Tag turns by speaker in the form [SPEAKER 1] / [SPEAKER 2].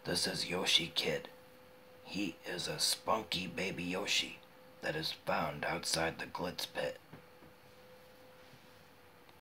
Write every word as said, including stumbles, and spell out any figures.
[SPEAKER 1] This is Yoshi Kid. He is a spunky baby Yoshi that is found outside the Glitz pit.